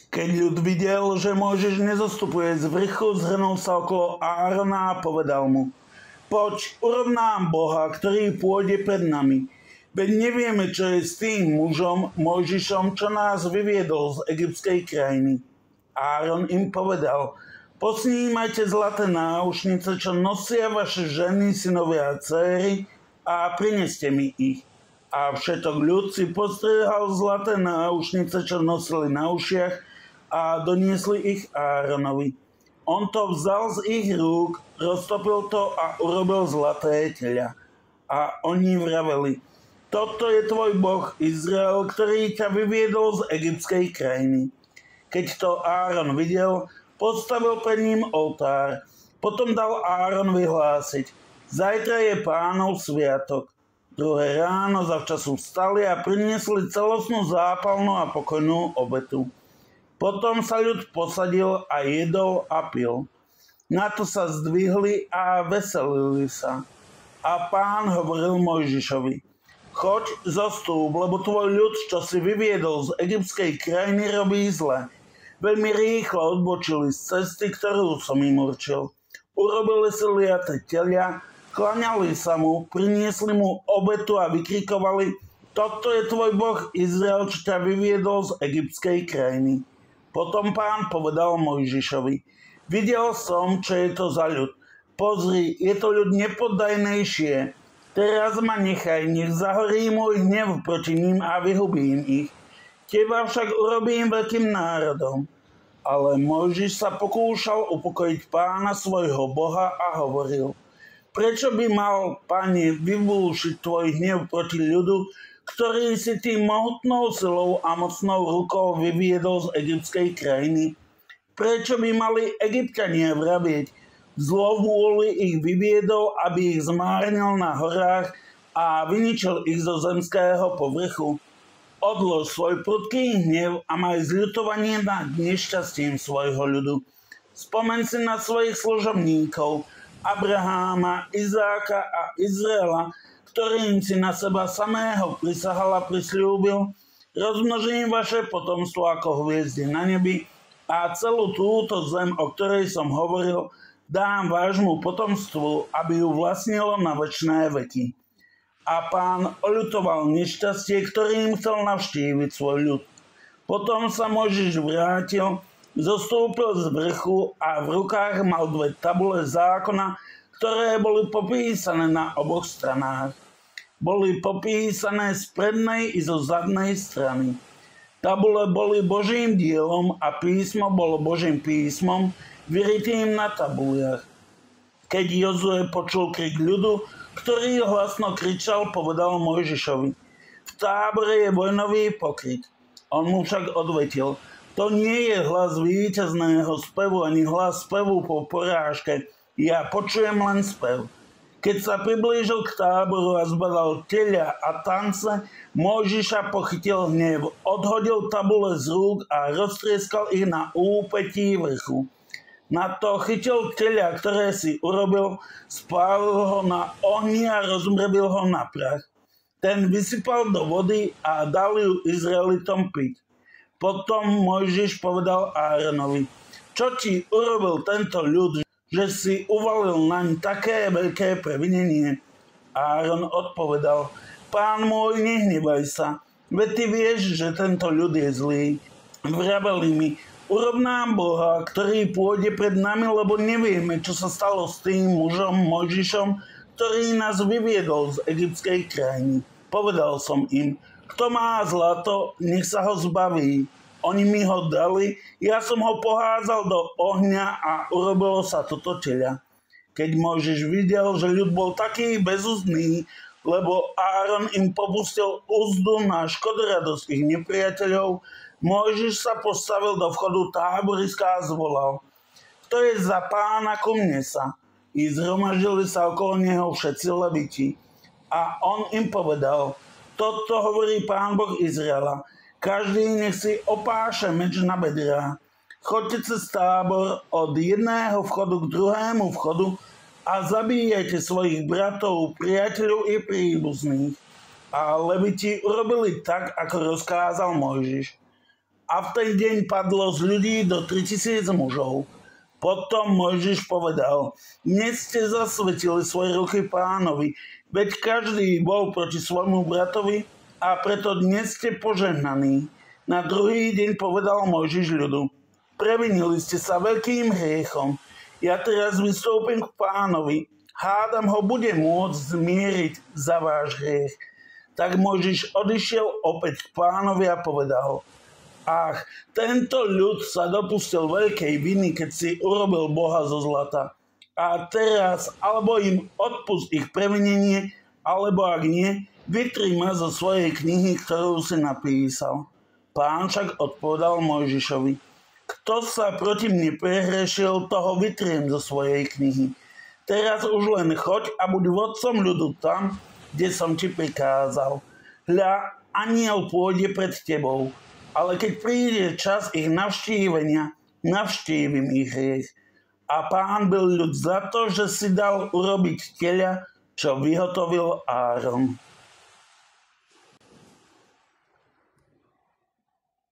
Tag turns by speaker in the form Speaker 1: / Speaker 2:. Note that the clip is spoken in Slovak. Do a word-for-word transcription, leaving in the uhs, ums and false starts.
Speaker 1: Keď ľud videl, že Mojžiš nezostupuje z vrchu, zhrnul sa okolo Árona a povedal mu: Poď, urob nám Boha, ktorý pôjde pred nami. Veď nevieme, čo je s tým mužom Mojžišom, čo nás vyviedol z egyptskej krajiny. Áron im povedal: Posnímajte zlaté náušnice, čo nosia vaše ženy, synovia a dcéry, a prineste mi ich. A všetok ľud si postrihal zlaté náušnice, čo nosili na ušiach, a doniesli ich Áronovi. On to vzal z ich rúk, roztopil to a urobil zlaté teľa. A oni vraveli: Toto je tvoj Boh Izrael, ktorý ťa vyviedol z egyptskej krajiny. Keď to Áron videl, postavil pred ním oltár. Potom dal Áron vyhlásiť: Zajtra je Pánov sviatok. Druhé ráno zavčasu vstali a priniesli celostnú zápalnú a pokojnú obetu. Potom sa ľud posadil a jedol a pil. Na to sa zdvihli a veselili sa. A Pán hovoril Mojžišovi: Choď, zostúp, lebo tvoj ľud, čo si vyviedol z egyptskej krajiny, robí zle. Veľmi rýchlo odbočili z cesty, ktorú som im určil. Urobili si liate telia, klaňali sa mu, priniesli mu obetu a vykrikovali: Toto je tvoj Boh Izrael, čo ťa vyviedol z egyptskej krajiny. Potom Pán povedal Mojžišovi: Videl som, čo je to za ľud. Pozri, je to ľud nepoddajnejšie. Teraz ma nechaj, nech zahorí môj hnev proti ním a vyhubím ich. Teba však urobím veľkým národom. Ale Mojžiš sa pokúšal upokojiť Pána svojho Boha a hovoril: Prečo by mal, Pane, vybúšiť tvoj hnev proti ľudu, ktorý si tým mohutnou silou a mocnou rukou vyviedol z egyptskej krajiny? Prečo by mali Egypťania vravieť: Zlovôli ich vyviedol, aby ich zmárnil na horách a vyničil ich zo zemského povrchu? Odlož svoj prudký hnev a maj zľutovanie nad nešťastím svojho ľudu. Spomeň si na svojich služobníkov, Abraháma, Izáka a Izraela, ktorým si na seba samého prisahal a prisľúbil: Rozmnožím vaše potomstvo ako hviezdy na nebi a celú túto zem, o ktorej som hovoril, dám vášmu potomstvu, aby ju vlastnilo na večné veky. A Pán oľutoval nešťastie, ktorým chcel navštíviť svoj ľud. Potom sa Mojžiš vrátil, zostúpil z vrchu a v rukách mal dve tabule zákona, ktoré boli popísané na oboch stranách. Boli popísané z prednej i zo zadnej strany. Tabule boli Božím dielom a písmo bolo Božím písmom, vyritým na tabuliach. Keď Jozue počul krik ľudu, ktorý hlasno kričal, povedal Mojžišovi: V tábore je vojnový pokrik. On mu však odvetil: To nie je hlas víťazného spevu ani hlas spevu po porážke. Ja počujem len spev. Keď sa priblížil k táboru a zbadal teľa a tance, Mojžiša pochytil hnev, odhodil tabule z rúk a roztrieskal ich na úpetí vrchu. Na to chytil teľa, ktoré si urobil, spálil ho na ohni a rozmrvil ho na prach. Ten vysypal do vody a dal ju Izraelitom piť. Potom Mojžiš povedal Áronovi: Čo ti urobil tento ľud, že si uvalil naň také veľké previnenie? Áron odpovedal: Pán môj, nehnevaj sa, veď ty vieš, že tento ľud je zlý. Vraveli mi: Urob nám Boha, ktorý pôjde pred nami, lebo nevieme, čo sa stalo s tým mužom Mojžišom, ktorý nás vyviedol z egyptskej krajiny. Povedal som im: Kto má zlato, nech sa ho zbaví. Oni mi ho dali, ja som ho pohádzal do ohňa a urobilo sa toto teľa. Keď Mojžiš videl, že ľud bol taký bezúzdný, lebo Áron im popustil úzdu na škodoradosť ich nepriateľov, Mojžiš sa postavil do vchodu táboriska a zvolal: Kto je za Pána, ku mne sa? I zhromaždili sa okolo neho všetci leviti. A on im povedal: Toto hovorí Pán Boh Izraela: Každý nech si opáše meč na bedrá. Choďte cez tábor od jedného vchodu k druhému vchodu a zabíjajte svojich bratov, priateľov i príbuzných. A leviti urobili tak, ako rozkázal Mojžiš. A v ten deň padlo z ľudí do tritisíc mužov. Potom Mojžiš povedal, dnes ste zasvetili svoje ruky Pánovi, veď každý bol proti svojmu bratovi a preto dnes ste požehnaní. Na druhý deň povedal Mojžiš ľudu, previnili ste sa veľkým hriechom. Ja teraz vystúpim k Pánovi, hádam ho bude môcť zmieriť za váš hriech. Tak Mojžiš odišiel opäť k Pánovi a povedal, ach, tento ľud sa dopustil veľkej viny, keď si urobil Boha zo zlata. A teraz, alebo im odpust ich previnenie, alebo ak nie, vytri ma zo svojej knihy, ktorú si napísal. Pán však odpovedal Mojžišovi, kto sa proti mne prehrešil, toho vytriem zo svojej knihy. Teraz už len choď a buď vodcom ľudu tam, kde som ti prikázal. Hľa, anjel pôjde pred tebou, ale keď príde čas ich navštívenia, navštívim ich hriech. A Pán byl ľud za to, že si dal urobiť teľa, čo vyhotovil Áron.